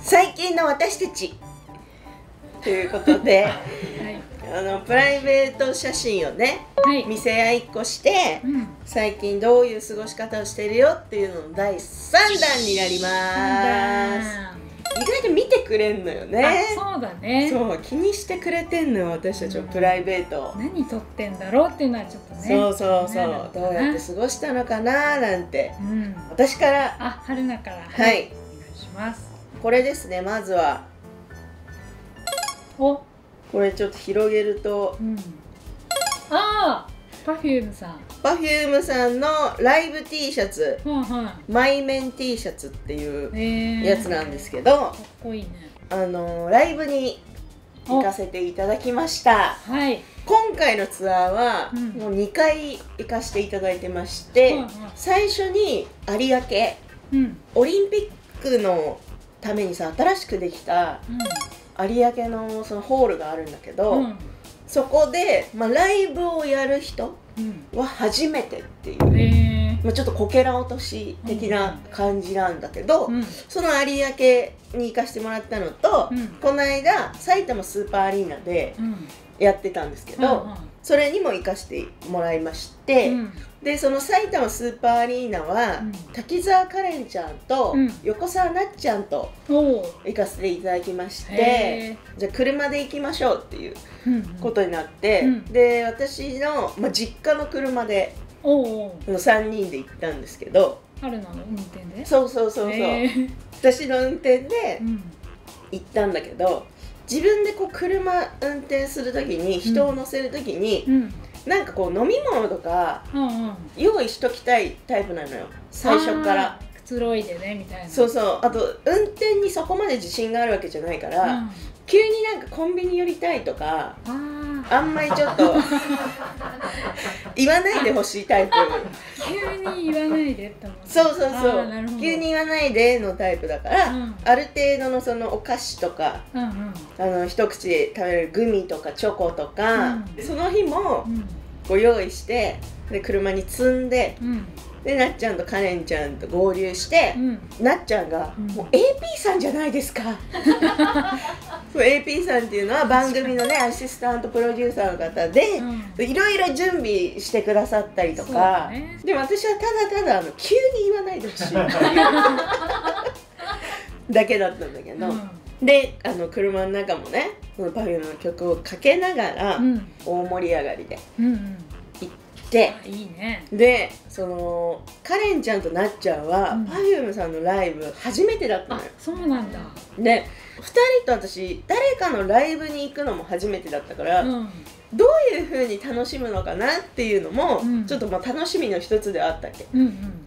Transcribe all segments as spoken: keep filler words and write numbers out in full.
最近の私たちということで、はい、あのプライベート写真をね、はい、見せ合いっこして、うん、最近どういう過ごし方をしてるよっていうののだいさんだんになります。意外と見てくれんのよね。 そうだね。 そう気にしてくれてんのよ、私たちのプライベート。 何撮ってんだろうっていうのはちょっとね。 そうそうそう、どうやって過ごしたのかななんて、うん、私から。 あ、春菜から。 はい、 お願いします。 これですね、まずは。お、これちょっと広げると、うん、 ああ、Perfume さん。 Perfume さんのライブ T シャツ、うん、うん、マイメン T シャツっていうやつなんですけど、かっこいいね。 あのライブに行かせていただきました。はい。今回のツアーは、うん、もうにかい行かせていただいてまして、うん、うん、最初に有明、うん、オリンピックのためにさ、新しくできた、うん、有明のそのホールがあるんだけど、うん、そこで、まあ、ライブをやる人は初めてっていう、うん、まあ、ちょっとこけら落とし的な感じなんだけど、うん、その有明に行かせてもらったのと、うん、この間埼玉スーパーアリーナでやってたんですけど、うん、それにも行かせてもらいまして、うん、でその埼玉スーパーアリーナは、うん、滝沢カレンちゃんと、うん、横澤なっちゃんと行かせていただきまして、じゃあ車で行きましょうっていうことになって、うん、で私の、まあ、実家の車でさんにんで行ったんですけど、 春菜の運転で、 そうそうそうそう、私の運転で行ったんだけど、自分でこう車運転するときに、人を乗せるときに、うん、なんかこう飲み物とか用意しときたいタイプなのよ、最初から。 くつろいでねみたいな。 そうそう。あと運転にそこまで自信があるわけじゃないから、うん、急になんかコンビニ寄りたいとか、あ, あんまりちょっと言わないでほしいタイプ。 急に言わないでって思って。 そうそうそう、急に言わないでのタイプだから、うん、ある程度のそのお菓子とか、うん、うん、あの一口で食べれるグミとかチョコとか、うん、その日もご用意して、で車に積んで、うん、でなっちゃんとカレンちゃんと合流して、うん、なっちゃんが、うん、もう エーピー さんじゃないですか。そう エーピー さんっていうのは番組のねアシスタントプロデューサーの方で、うん、いろいろ準備してくださったりとか、ね、でも私はただただあの急に言わないでほしいっていうだけだったんだけど、うん、であの車の中もねその Perfume の曲をかけながら、うん、大盛り上がりで。うんうん、で, いいね、 でそのカレンちゃんとなっちゃんは、うん、Perfume さんのライブ初めてだったのよ。 そうなんだ。 でふたりと私誰かのライブに行くのも初めてだったから、うん、どういう風に楽しむのかなっていうのも、うん、ちょっとまあ楽しみの一つであったっけ、うんうん、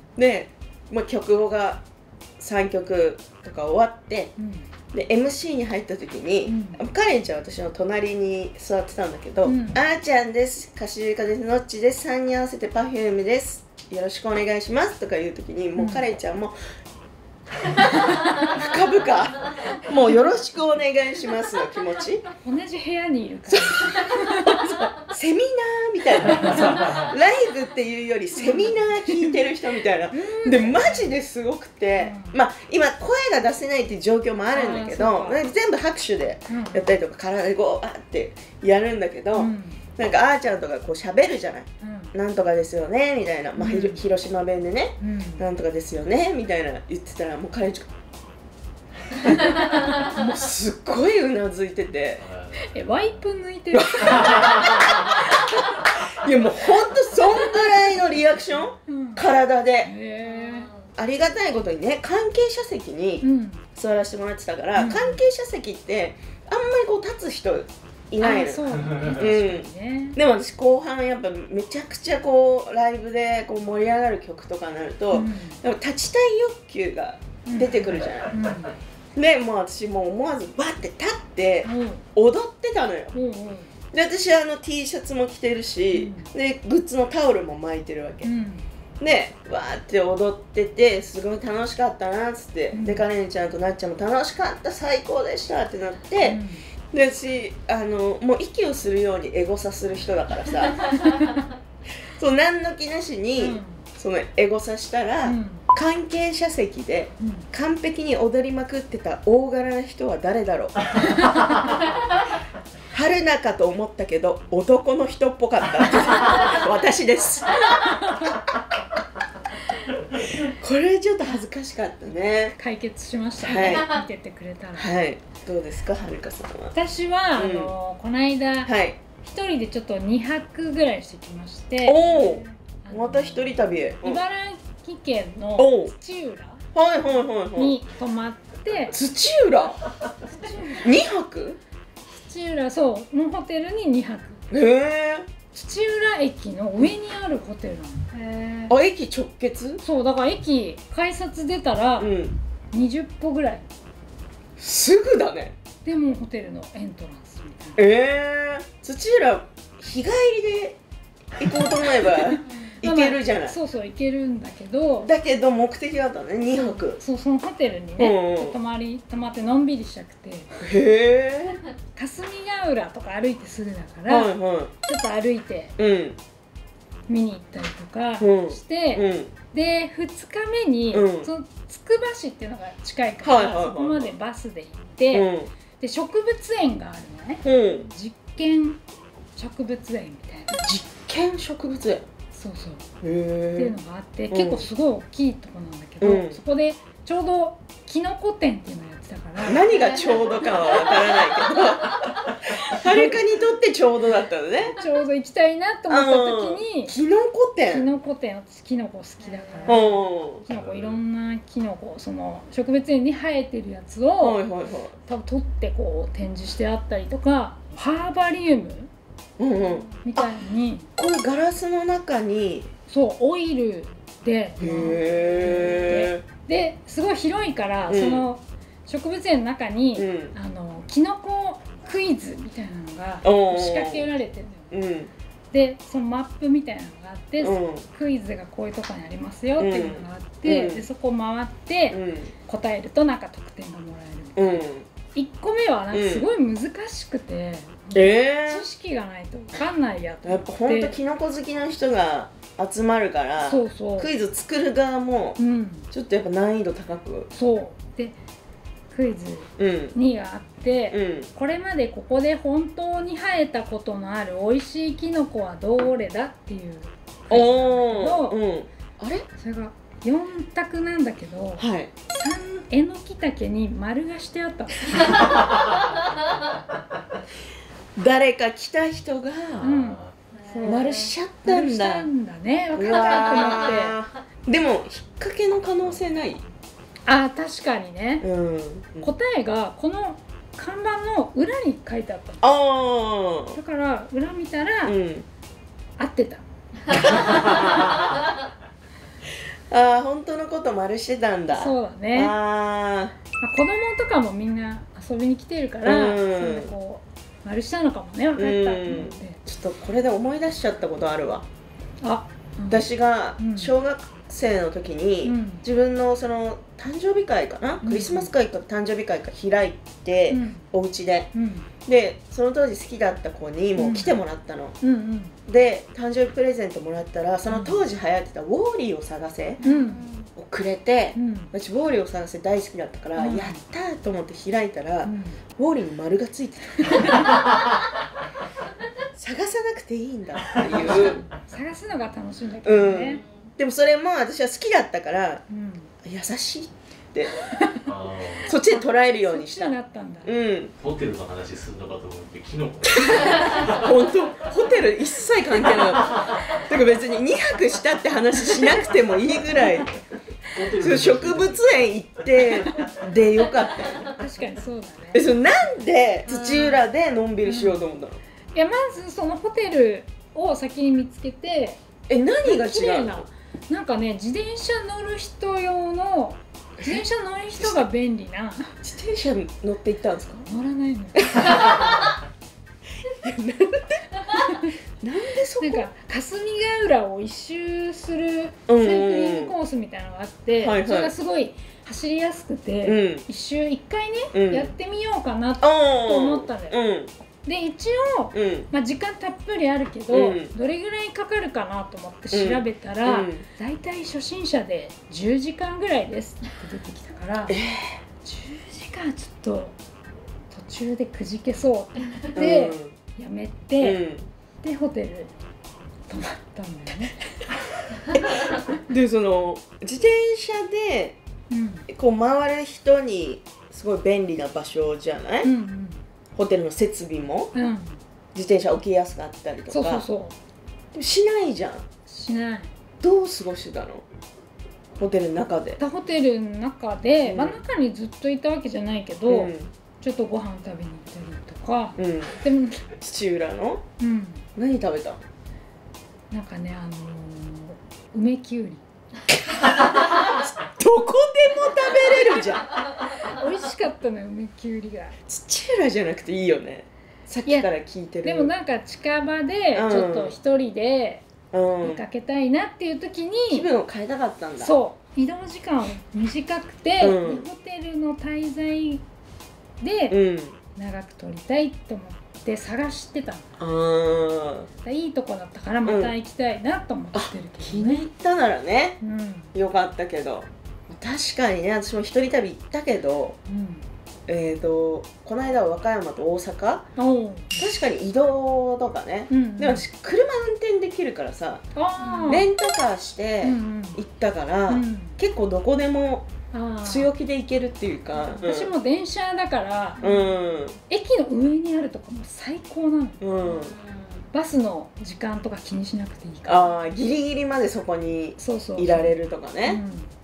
で、まあ、曲がさんきょくとか終わって、うん、で エムシー に入った時に、うん、カレンちゃんは私の隣に座ってたんだけど、うん、あーちゃんです、歌手ゆかです、のっちです、さんにん合わせて Perfume です、よろしくお願いしますとか言う時にもうカレンちゃんも深々もうよろしくお願いしますの気持ち。 同じ部屋にいるからセミナーみたいなライブっていうよりセミナー聞いてる人みたいなでマジですごくて、うん、まあ今声が出せないっていう状況もあるんだけど全部拍手でやったりとか体でこうあってやるんだけど、うん、なんかあーちゃんとかこう喋るじゃない、うん、なんとかですよねみたいな、まあ、うん、広島弁でね、うん、なんとかですよねみたいな言ってたらもう彼女もうすっごいうなずいててえワイプ抜いてるいやもうほんとそんぐらいのリアクション、うん、体でへありがたいことにね関係者席に座らせてもらってたから、うん、関係者席ってあんまりこう立つ人いないの。そうだね、うん、でも私後半やっぱめちゃくちゃこうライブでこう盛り上がる曲とかになると、うん、でも立ちたい欲求が出てくるじゃない、うんうん、でもう私もう思わずバッて立って踊ってたのよ、うんうん、で私あの T シャツも着てるし、うん、でグッズのタオルも巻いてるわけ、うん、でわーって踊っててすごい楽しかったなっつって、うん、でカレンちゃんとなっちゃんも楽しかった最高でしたってなって、うん、で私あのもう息をするようにエゴサする人だからさそう何の気なしに、うん、そのエゴサしたら、うん、 関係者席で完璧に踊りまくってた大柄な人は誰だろう。春菜かと思ったけど男の人っぽかった。私です。これちょっと恥ずかしかったね。 解決しましたね、はい、見ててくれたら。 はい、どうですか、はるかさんは。 私は、うん、あのこの間、はい、一人でちょっとにはくぐらいしてきまして。 おお、また一人旅へ。 茨城県の土浦に泊まって。 土浦にはく？ 土浦、そうのホテルににはく。 へえ。 土浦駅の上にあるホテルなの。 へー。あ、駅直結？ そうだから駅改札出たらにじゅっぽぐらい。 すぐだね。 でもホテルのエントランスみたいな。 ええー、土浦日帰りで行こうと思えば行けるじゃない。 まあ、そうそう行けるんだけど。 だけど目的だったね、にはく。 そう、そのホテルにね、うん、泊まり泊まってのんびりしたくて。へえ。 霞ヶ浦とか歩いてすぐだから、はいはい、ちょっと歩いて、うん、見に行ったりとかして、うん、でふつかめに、うん、そのつくば市っていうのが近いから、はいはいはいはい、そこまでバスで行って、うん、で植物園があるのね、うん、実験植物園みたいな。 実験植物園。 そうそう。っていうのがあって、結構すごい大きいとこなんだけど、うん、そこでちょうどキノコ展っていうのをやってたから。 何がちょうどかはわからないけどはるかにとってちょうどだったのね。 ちょうど行きたいなと思った時にキノコ展。 キノコ展、私キノコ好きだから、キノコいろんなキノコ、その植物園に生えてるやつを、はいはいはい、多分取ってこう展示してあったりとか、ハーバリウムうんうん、みたいにこのガラスの中にそうオイルでへーですごい広いから、うん、その植物園の中に、うん、あのキノコクイズみたいなのが仕掛けられてるのよ、うん、でそのマップみたいなのがあって、うん、クイズがこういうとこにありますよっていうのがあって、うん、でそこを回って、うん、答えるとなんか得点がもらえるみたいな、うん、いっこめはなんかすごい難しくて、うんえー、知識がないと分かんないやとやっぱほんとキノコ好きな人が集まるからそうそうクイズ作る側もちょっとやっぱ難易度高く、うん、 そうでクイズにがあって、うん、これまでここで本当に生えたことのある美味しいキノコはどれだっていうクイズなんだけど、うん、あれそれがよん択なんだけど、はい、さんえのきたけに丸がしてあったの誰か来た人が、うん、丸しちゃったんだ。丸したんだね。分かったと思って。でも引っ掛けの可能性ない？ あ、確かにね。うん、答えがこの看板の裏に書いてあったの。ああ。だから裏見たら、うん、合ってた。 ああ、本当のこと丸してたんだ。 そうだね。ああ。子供とかもみんな遊びに来てるから、うん、そんなこう。丸したのかもね、分かったと思って。 ちょっとこれで思い出しちゃったことあるわ。あ、うん、私が小学生の時に、うん、自分のその誕生日会かな、うん、クリスマス会か誕生日会か開いて、うん、お家で、うん、でその当時好きだった子にもう来てもらったの、うんうんうん、で誕生日プレゼントもらったらその当時流行ってた「ウォーリーを探せ」をくれて、うん、私ウォーリーを探せ大好きだったから、うん、やったーと思って開いたら、うん、ウォーリーに丸がついてた探さなくていいんだっていう探すのが楽しいんだけどね、うん、 でもそれも私は好きだったから、うん、優しいってそっちで捉えるようにした。 そっちになったんだ。 うん。ホテルの話するのかと思ってキノコ。 本当ホテル一切関係ない。だから別ににはくしたって話しなくてもいいぐらい。植物園行ってでよかったよ。 確かにそうだね。 え、それなんで土浦でのんびりしようと思ったの？ うん、いやまずそのホテルを先に見つけて。 え、何が違うの？ なんかね、自転車乗る人用の自転車乗る人が便利な自転車乗って行ったんですか？ 乗らないのなんでなんでそこなんか霞ヶ浦を一周するサイクリングコースみたいなのがあって、はいはい、それがすごい走りやすくて、うん、一周一回ね、うん、やってみようかなと思ったのよ、うん、 で一応、うん、まあ、時間たっぷりあるけど、うん、どれぐらいかかるかなと思って調べたら、うん、だいたい初心者でじゅうじかんぐらいですって出てきたから、えー、じゅうじかんちょっと途中でくじけそうって、うん、やめて、うん、でホテル泊まったんだよねでその自転車で、うん、こう回る人にすごい便利な場所じゃない、うんうん、ホテルの設備も、うん、自転車置きやすかったりとか。 そうそうそう。 でもしないじゃん。 しない。 どう過ごしてたの？ホテルの中で。 ホテルの中で、うん、まあ、中にずっといたわけじゃないけど、うん、ちょっとご飯食べに行ったりとか、うん、でも土浦の、うん、何食べた？ なんかね、あのー、梅きゅうりどこでも食べれるじゃん美味しかったのよ、梅きゅうりが。 土浦じゃなくていいよね。さっきから聞いてる。 でもなんか近場でちょっと一人で出かけたいなっていう時に、 うん、気分を変えたかったんだ。 そう移動時間短くて、うん、ホテルの滞在で長く取りたいと思って探してたの。あいいとこだったからまた行きたいなと思ってるけどね、うん、 気に入ったならね、うん、よかったけど。確かにね、私も一人旅行ったけど、うん、えーとこの間は和歌山と大阪、確かに移動とかね、うんうん、でも私車運転できるからさ、レンタカーして行ったから、うんうん、結構どこでも強気で行けるっていうか、 うん、私も電車だから、うん、駅の上にあるとかも最高なの、うん、バスの時間とか気にしなくていいから。 あギリギリまでそこにいられるとかね。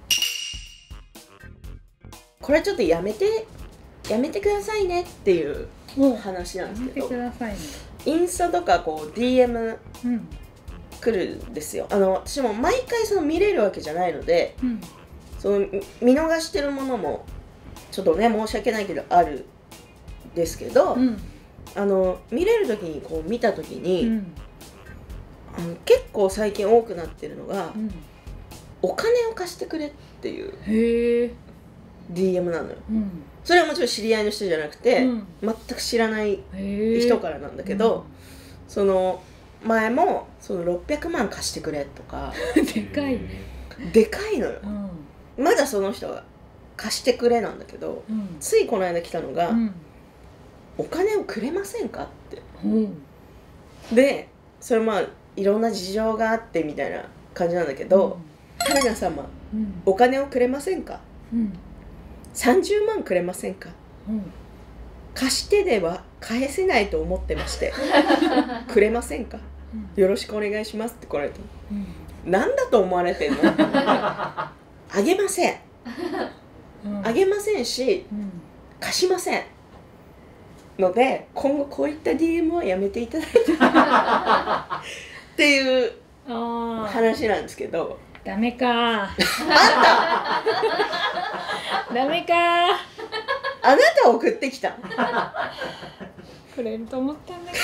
これちょっとやめてやめてくださいねっていう話なんですけど、ね、インスタとかこう ディーエム 来るんですよ。あの私も毎回その見れるわけじゃないので、うん、その見逃してるものもちょっとね申し訳ないけどあるんですけど、うん、あの見れる時にこう見た時に、うん、あの結構最近多くなってるのが、うん、お金を貸してくれっていう ディーエム なのよ、うん、それはもちろん知り合いの人じゃなくて、うん、全く知らない人からなんだけど、うん、その前もそのろっぴゃくまん貸してくれとかでかいね、 でかいのよ、うん、まだその人が貸してくれなんだけど、うん、ついこの間来たのが、うん、お金をくれませんかって、うん、でそれまあいろんな事情があってみたいな感じなんだけど、春菜様、うん、お金をくれませんか、うん、さんじゅうまんくれませんか、うん、貸してでは返せないと思ってましてくれませんか、うん、よろしくお願いしますって来られた、うん、なんだと思われてんのあげません、うん、あげませんし、うん、貸しませんので今後こういった ディーエム はやめていただいてっていう話なんですけど。 ダメかあんたダメかあなた送ってきたくれると思ったんだけ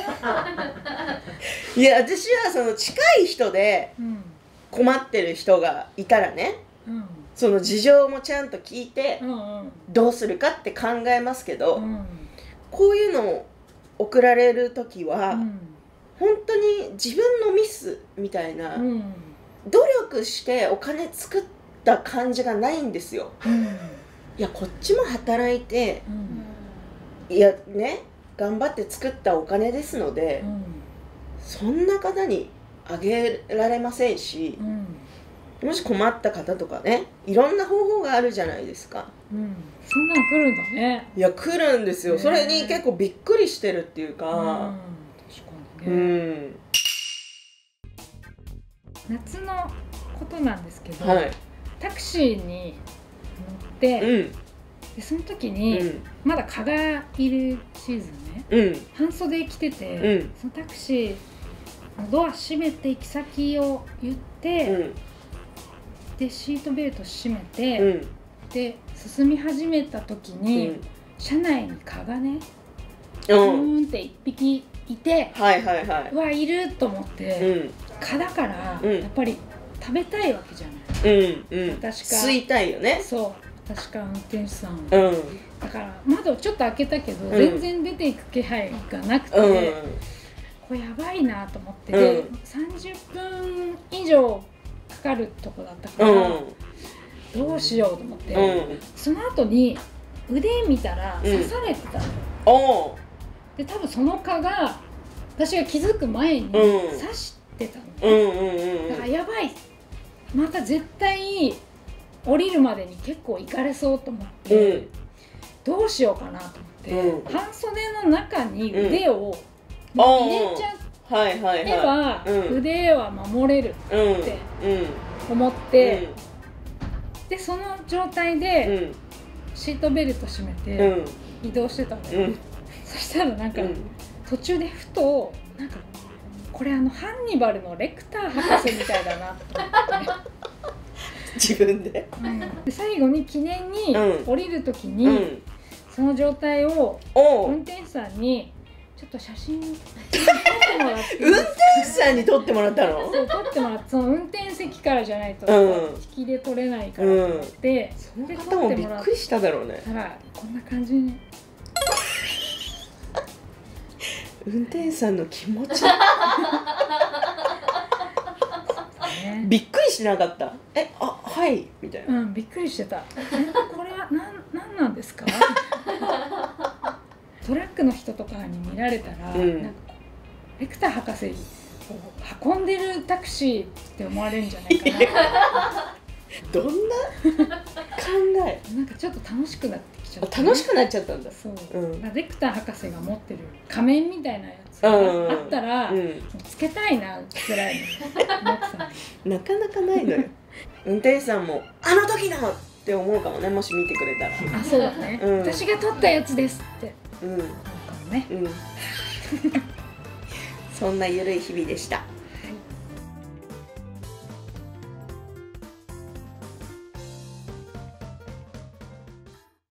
どいや私はその近い人で困ってる人がいたらね、うん、その事情もちゃんと聞いてどうするかって考えますけど、うん、こういうのを送られる時は、うん、本当に自分のミスみたいな、うん、努力してお金作った感じがないんですよ、うん、いやこっちも働いて、うん、いやね頑張って作ったお金ですので、うん、そんな方にあげられませんし、うん、もし困った方とかねいろんな方法があるじゃないですか、 うん、そんなん来るんだね。 いや来るんですよ、それに結構びっくりしてるっていうか、うん、確かにね、うん夏のことなんですけど、はい、タクシーに乗って、うん、でその時に、うん、まだ蚊がいるシーズンね、うん、半袖着てて、うん、そのタクシーのドア閉めて行き先を言って、うん、でシートベルト閉めて、うん、で進み始めた時に、うん、車内に蚊がねうーんって一匹いて、はいはいはい、うわいると思って、うん蚊だから、うん、やっぱり食べたいわけじゃない、うんうん、私か吸いたいよね。 そう確か運転手さん、うん、だから窓ちょっと開けたけど、うん、全然出ていく気配がなくて、うん、これやばいなと思って、うん、でさんじゅっぷん以上かかるとこだったから、うん、どうしようと思って、うん、その後に腕見たら刺されてたの、うん、で多分その蚊が私が気づく前に刺してたの、だからやばい、また絶対降りるまでに結構行かれそうと思って、うん、どうしようかなと思って、うん、半袖の中に腕を入れちゃえば腕は守れるって思って、うん、でその状態でシートベルト締めて移動してたのよ、うん、そしたらなんか途中でふとなんかこれあのハンニバルのレクター博士みたいだなと思って自分で、 うん、で最後に記念に降りるときに、うん、その状態を運転手さんにちょっと写真撮ってもらって運転手さんに撮ってもらったの？ そう撮ってもらって、その運転席からじゃないと、うん、引きで撮れないからと思って、 うん、その方もびっくりしただろうね。 たらこんな感じに運転手さんの気持ちびっくりしなかった？え、あ、はいみたいな。 うん、びっくりしてた。え、これはなんなんなんですか？トラックの人とかに見られたら、うん、なんかレクター博士を運んでるタクシーって思われるんじゃないかな。 どんな考え？ なんかちょっと楽しくなってきちゃった、 ね。楽しくなっちゃったんだ。 そう。うん、レクター博士が持ってる仮面みたいなやつがあったら、うんうん、つけたいなぐらいに思ってた。 なかなかないのよ。運転手さんもあの時のって思うかもね、もし見てくれたら。 あ、そうだね。うん、私が撮ったやつですって。うん。思うかもね。 うん。そんなゆるい日々でした。